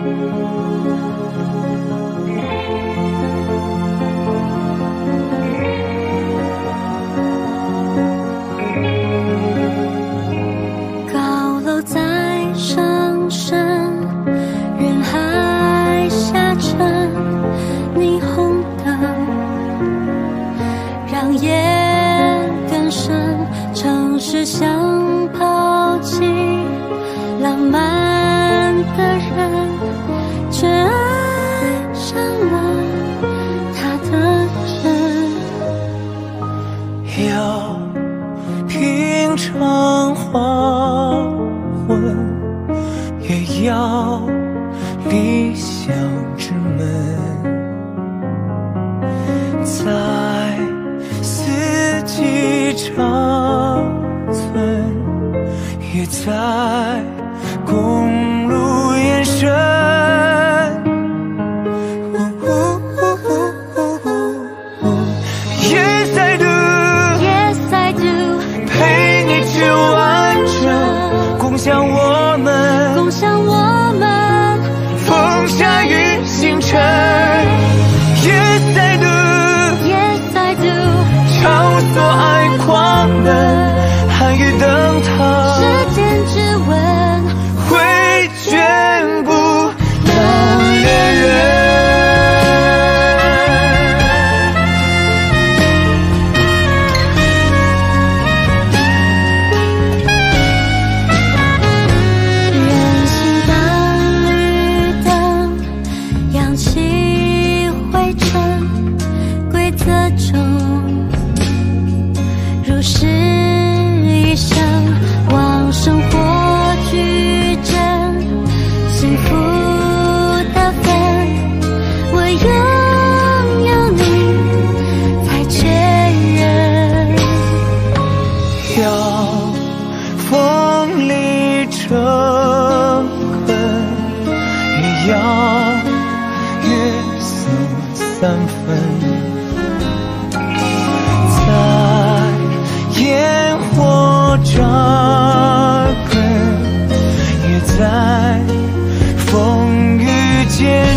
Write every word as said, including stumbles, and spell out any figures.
高楼在上升，人海下沉，霓虹灯让夜更深，城市像抛弃浪漫的人，却爱上了他的真。 要品尝黄昏，也要理想之门，在四季长存，也在公路延伸。Yes I do, Yes I do， 陪你至完整，共享我们， 共享我们风沙与星辰。Yes I do, Yes I do， 场所爱狂奔，寒雨灯塔， 时间之吻会眷顾老恋人。 人行当绿灯，扬起灰尘，规则中如是一生，往生活矩阵，幸福的分，我拥有你才确认。 要锋利诚恳，也要月色三分，在烟火扎根，也在风雨间